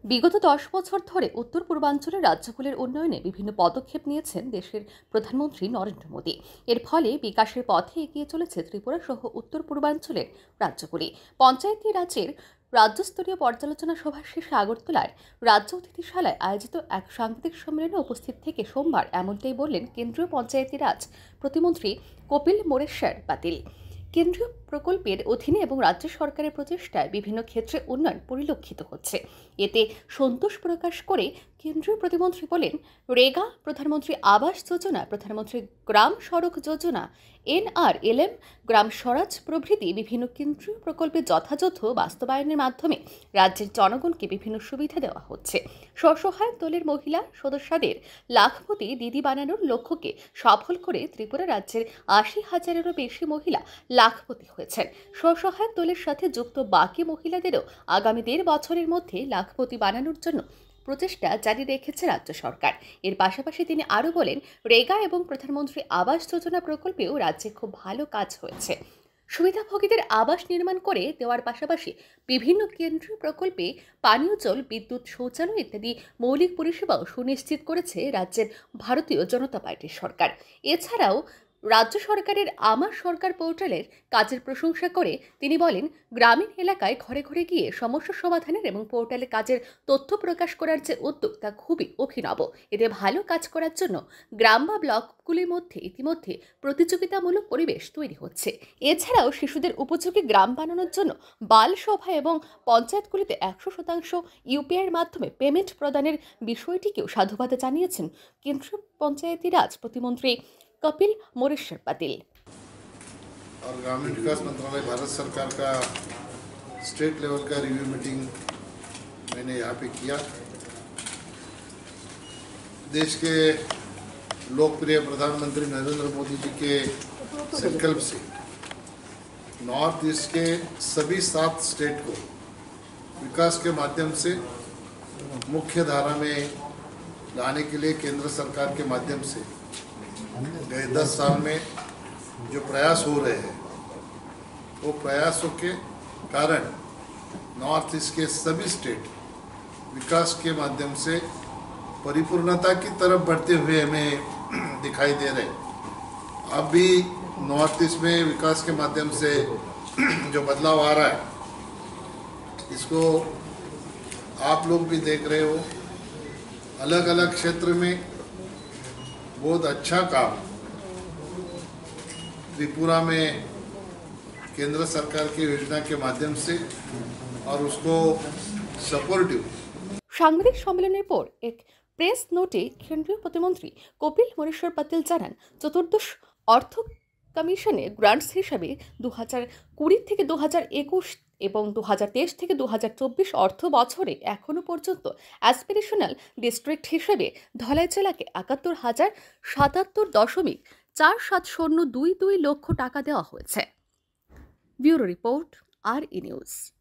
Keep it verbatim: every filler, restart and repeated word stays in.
বিগত দশ বছর ধরে উত্তর পূর্বাঞ্চলের রাজ্যগুলির উন্নয়নে বিভিন্ন পদক্ষেপ নিয়েছেন দেশের প্রধানমন্ত্রী নরেন্দ্র মোদী। এর ফলে বিকাশের পথে এগিয়ে চলেছে ত্রিপুরা সহ উত্তর পূর্বাঞ্চলের রাজ্যগুলি। পঞ্চায়েতি রাজের রাজ্যস্তরীয় পর্যালোচনা সভা শেষে আগরতলার রাজ্য অতিথিশালায় আয়োজিত এক সাংবাদিক সম্মেলনে উপস্থিত থেকে সোমবার এমনটাই বললেন কেন্দ্রীয় পঞ্চায়েতি রাজ প্রতিমন্ত্রী কপিল মোরেশ্বর পাতিল। কেন্দ্রীয় প্রকল্পের অধীনে এবং রাজ্য সরকারের প্রচেষ্টায় বিভিন্ন ক্ষেত্রে উন্নয়ন পরিলক্ষিত হচ্ছে। এতে সন্তোষ প্রকাশ করে কেন্দ্রীয় প্রতিমন্ত্রী বলেন, রেগা, প্রধানমন্ত্রী আবাস যোজনা, প্রধানমন্ত্রী গ্রাম সড়ক যোজনা, এনআরএলএম, গ্রাম স্বরাজ প্রভৃতি বিভিন্ন কেন্দ্রীয় প্রকল্পের যথাযথ বাস্তবায়নের মাধ্যমে রাজ্যের জনগণকে বিভিন্ন সুবিধা দেওয়া হচ্ছে। স্বসহায়ক দলের মহিলা সদস্যদের লাখপতি দিদি বানানোর লক্ষ্যকে সফল করে ত্রিপুরা রাজ্যের আশি হাজারেরও বেশি মহিলা লাখপতি হয়েছেন। স্বসহায়ক দলের সাথে যুক্ত বাকি মহিলাদেরও আগামী দেড় বছরের মধ্যে লাখপতি বানানোর জন্য প্রচেষ্টা জারি রেখেছে রাজ্য সরকার। এর পাশাপাশি তিনি আরও বলেন, রেগা এবং প্রধানমন্ত্রী আবাস যোজনা প্রকল্পেও রাজ্যে খুব ভালো কাজ হয়েছে। সুবিধাভোগীদের আবাস নির্মাণ করে দেওয়ার পাশাপাশি বিভিন্ন কেন্দ্রীয় প্রকল্পে পানীয় জল, বিদ্যুৎ, শৌচালয় ইত্যাদি মৌলিক পরিষেবাও সুনিশ্চিত করেছে রাজ্যের ভারতীয় জনতা পার্টির সরকার। এছাড়াও রাজ্য সরকারের আমার সরকার পোর্টালের কাজের প্রশংসা করে তিনি বলেন, গ্রামীণ এলাকায় ঘরে ঘরে গিয়ে সমস্যা সমাধানের এবং পোর্টালে কাজের তথ্য প্রকাশ করার যে উদ্যোগ তা খুবই অভিনব। এতে ভালো কাজ করার জন্য গ্রাম বা ব্লকগুলির মধ্যে ইতিমধ্যে প্রতিযোগিতামূলক পরিবেশ তৈরি হচ্ছে। এছাড়াও শিশুদের উপযোগী গ্রাম বানানোর জন্য বাল সভা এবং পঞ্চায়েতগুলিতে একশো শতাংশ ইউপিআইয়ের মাধ্যমে পেমেন্ট প্রদানের বিষয়টিকেও সাধুবাদ জানিয়েছেন কেন্দ্রীয় পঞ্চায়েতি রাজ প্রতিমন্ত্রী कपिल मोरेश्वर पाटिल। और ग्रामीण विकास मंत्रालय भारत सरकार का स्टेट लेवल का रिव्यू मीटिंग मैंने यहाँ पे किया। देश के लोकप्रिय प्रधानमंत्री नरेंद्र मोदी जी के संकल्प से नॉर्थ ईस्ट के सभी सात स्टेट को विकास के माध्यम से मुख्य धारा में लाने के लिए केंद्र सरकार के माध्यम से गए दस साल में जो प्रयास हो रहे हैं वो प्रयासों के कारण नॉर्थ ईस्ट के सभी स्टेट विकास के माध्यम से परिपूर्णता की तरफ बढ़ते हुए हमें दिखाई दे रहे हैं। अब भी नॉर्थ ईस्ट में विकास के माध्यम से जो बदलाव आ रहा है इसको आप लोग भी देख रहे हो। अलग अलग क्षेत्र में बहुत अच्छा काम त्रिपुरा में केंद्र सरकार की योजना के माध्यम से और उसको सपोर्टिव। সাংবাদিক সম্মেলনের পর এক প্রেস নোটে কেন্দ্রীয় প্রতিমন্ত্রী কপিল মোরেশ্বর পাতিল জানান, চতুর্দশ অর্থ কমিশনে গ্রান্টস হিসাবে দু হাজার কুড়ি থেকে দু হাজার একুশ এবং দু হাজার তেইশ থেকে দু হাজার চব্বিশ অর্থ বছরে এখনও পর্যন্ত অ্যাসপিরেশনাল ডিস্ট্রিক্ট হিসেবে ধলাই জেলাকে একাত্তর হাজার সাতাত্তর দশমিক চার সাত শূন্য দুই দুই লক্ষ টাকা দেওয়া হয়েছে। ব্যুরো রিপোর্ট, আর ই নিউজ।